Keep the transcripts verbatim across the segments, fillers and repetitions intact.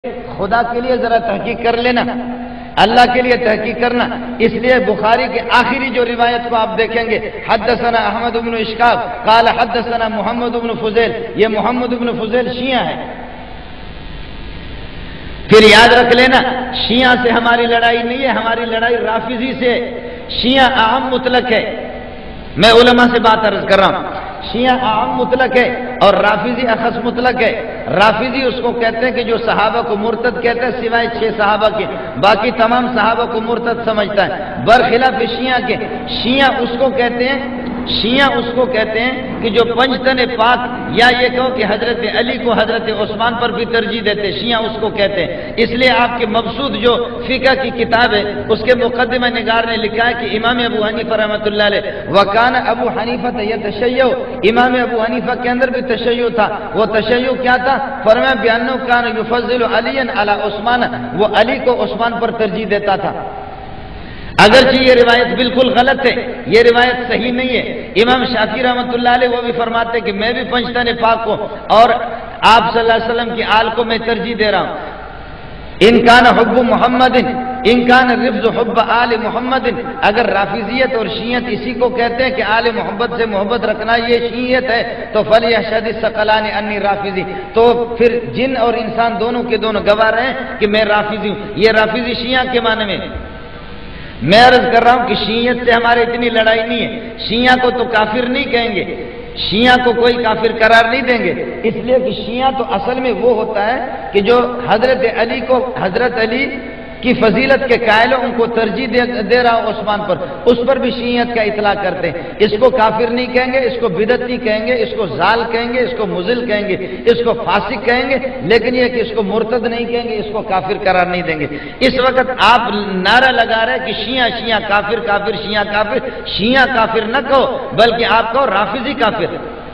خدا کے لیے ذرا تحقیق کر لینا، اللہ کے لیے تحقیق کرنا۔ اس لیے بخاری کے آخری جو روایت کو آپ دیکھیں گے، حدثنا احمد بن اشکاب قال حدثنا محمد بن فضیل، یہ محمد بن فضیل شیعہ ہے۔ پھر یاد رکھ لینا، شیعہ سے ہماری لڑائی نہیں ہے، ہماری لڑائی رافضی سے۔ شیعہ عام مطلق ہے، میں علماء سے بات عرض کر رہا ہوں، شیعہ عام مطلق ہے اور رافضی اخص مطلق ہے۔ رافضی اس کو کہتے ہیں کہ جو صحابہ کو مرتد کہتے ہیں سوائے چھ صحابہ کے، باقی تمام صحابہ کو مرتد سمجھتا ہے، برخلاف شیعہ کے۔ شیعہ اس کو کہتے ہیں شیعہ اس کو کہتے ہیں کہ جو پنجتن پاک، یا یہ کہو کہ حضرت علی کو حضرت عثمان پر بھی ترجیح دیتے، شیعہ اس کو کہتے ہیں۔ اس لیے آپ کے مبسوط جو فقہ کی کتاب ہے اس کے مقدمہ نگار نے لکھا ہے کہ امام ابو حنیفہ رحمۃ اللہ علیہ وکان ابو حنیفہ یتشیع، امام ابو حنیفہ کے اندر بھی تشیع تھا۔ وہ تشیع کیا تھا؟ فرمایا بانہ کان یفضل علی علی عثمان، وہ علی کو عثمان پر ترجیح دیتا تھا۔ اگرچہ یہ روایت بالکل غلط ہے، یہ روایت صحیح نہیں ہے۔ امام شافعی رحمۃ اللہ علیہ وہ بھی فرماتے کہ میں بھی پنجتن پاک کو اور آپ صلی اللہ علیہ وسلم کی آل کو میں ترجیح دے رہا ہوں۔ ان کان حب محمد ان کان رفض حب آل محمد، اگر رافضیت اور شیعت اسی کو کہتے ہیں کہ آل محمد سے محبت رکھنا یہ شیعت ہے، تو فلیشہد الثقلان انی رافضی، تو پھر جن اور انسان دونوں کے دونوں گواہ رہے ہیں کہ میں رافضی ہوں۔ یہ رافضی شیعہ کے معنی میں میں عرض کر رہا ہوں کہ شیعت سے ہمارے اتنی لڑائی نہیں ہے۔ شیعہ کو تو کافر نہیں کہیں گے، شیعہ کو کوئی کافر قرار نہیں دیں گے، اس لیے کہ شیعہ تو اصل میں وہ ہوتا ہے کہ جو حضرت علی کو حضرت علی کی فضیلت کے قائل ان کو ترجیح دے, دے رہا ہو عثمان پر، اس پر بھی شیعت کا اطلاق کرتے ہیں۔ اس کو کافر نہیں کہیں گے، اس کو بدعت نہیں کہیں گے، اس کو زال کہیں گے، اس کو مضل کہیں گے، اس کو فاسق کہیں گے، لیکن یہ کہ اس کو مرتد نہیں کہیں گے، اس کو کافر قرار نہیں دیں گے۔ اس وقت آپ نعرہ لگا رہے کہ شیعہ شیعہ کافر کافر شیعہ کافر، شیعہ کافر نہ کہو بلکہ آپ کہو رافضی کافر۔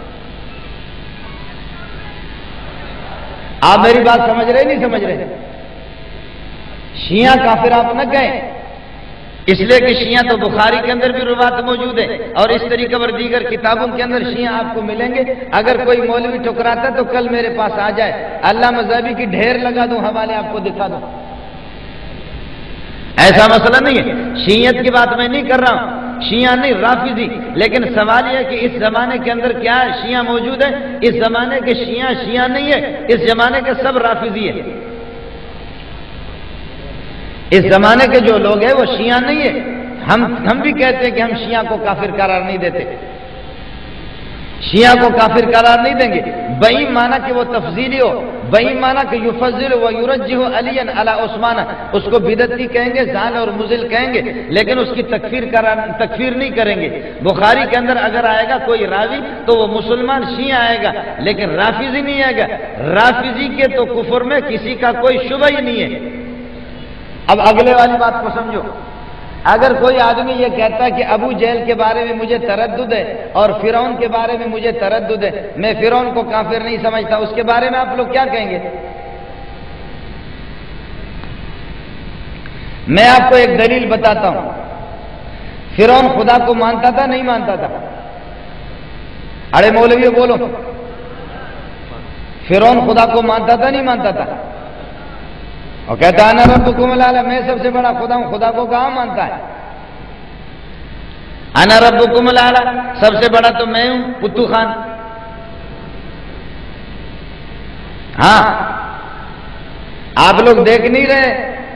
آپ میری بات سمجھ رہے نہیں سمجھ رہے؟ شیعہ کافر آپ نہ کہیں، اس لیے کہ شیعہ تو بخاری کے اندر بھی روایت موجود ہے اور اس طریقے پر دیگر کتابوں کے اندر شیعہ آپ کو ملیں گے۔ اگر کوئی مولوی ٹکراتا ہے تو کل میرے پاس آ جائے، اللہ مذہبی کی ڈھیر لگا دوں، حوالے آپ کو دکھا دوں، ایسا مسئلہ نہیں ہے۔ شیعت کی بات میں نہیں کر رہا ہوں، شیعہ نہیں رافضی، لیکن سوال یہ ہے کہ اس زمانے کے اندر کیا شیعہ موجود ہے؟ اس زمانے کے شیعہ شیعہ نہیں ہے، اس زمانے کے سب رافضی ہے۔ اس زمانے کے جو لوگ ہیں وہ شیعہ نہیں ہے۔ ہم ہم بھی کہتے ہیں کہ ہم شیعہ کو کافر قرار نہیں دیتے، شیعہ کو کافر قرار نہیں دیں گے۔ بئی معنی کہ وہ تفضیلی ہو، بئی معنی کہ یفضل و یرجح علی علی عثمان، اس کو بدعتی کہیں گے، زال اور مضل کہیں گے، لیکن اس کی تکفیر قرار تکفیر نہیں کریں گے۔ بخاری کے اندر اگر آئے گا کوئی راوی تو وہ مسلمان شیعہ آئے گا، لیکن رافضی نہیں آئے گا۔ رافضی کے تو کفر میں کسی کا کوئی شبہ ہی نہیں ہے۔ اب اگلے والی بات کو سمجھو، اگر کوئی آدمی یہ کہتا ہے کہ ابو جہل کے بارے میں مجھے تردد ہے اور فرعون کے بارے میں مجھے تردد ہے، میں فرعون کو کافر نہیں سمجھتا، اس کے بارے میں آپ لوگ کیا کہیں گے؟ میں آپ کو ایک دلیل بتاتا ہوں، فرعون خدا کو مانتا تھا نہیں مانتا تھا؟ ارے مولوی بولو، فرعون خدا کو مانتا تھا نہیں مانتا تھا؟ اور کہتا ہے انا ربکم الاعلی، میں سب سے بڑا خدا ہوں۔ خدا کو کہاں مانتا ہے؟ انا ربکم الاعلی، سب سے بڑا تو میں ہوں پتو خان۔ ہاں آپ لوگ دیکھ نہیں رہے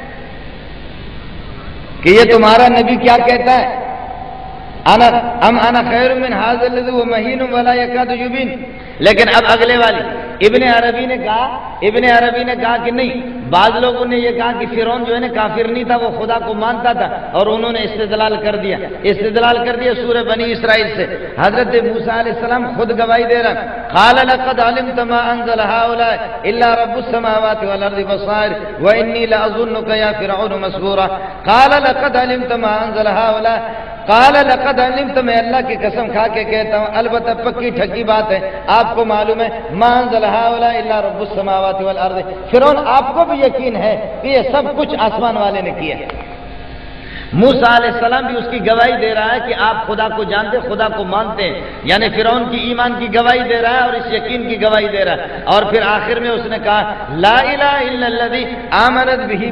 کہ یہ تمہارا نبی کیا کہتا ہے؟ انا ام انا خیر من ھذا الذی هو مہین ولا یکاد یبین۔ لیکن اب اگلے والی ابن عربی نے کہا ابن عربی نے کہا کہ نہیں، بعض لوگوں نے یہ کہا کہ فرعون جو ہے نا کافر نہیں تھا، وہ خدا کو مانتا تھا، اور انہوں نے استدلال کر دیا استدلال کر دیا سورہ بنی اسرائیل سے۔ حضرت موسیٰ علیہ السلام خود گواہی دے رہا، قال لقد علمت ما انزل هؤلاء الا رب السماوات والارض بصائر وانی لاظنك يا فرعون مسحورا۔ قال لقد علمت ما انزل هؤلاء قال لقد علمت، میں اللہ کی قسم کھا کے کہتا ہوں، البتہ پکی ٹھکی بات ہے، آپ کو معلوم ہے، ما انزل هؤلاء الا رب السماوات والارض، فرعون آپ کو بھی یقین ہے کہ یہ سب کچھ آسمان والے نے کیا ہے۔ موسیٰ علیہ السلام بھی اس کی گواہی دے رہا ہے کہ آپ خدا کو جانتے، خدا کو مانتے ہیں، یعنی فرعون کی ایمان کی گواہی دے رہا ہے اور اس یقین کی گواہی دے رہا ہے، اور پھر آخر میں اس نے کہا لا الہ الا الذی آمنت بہ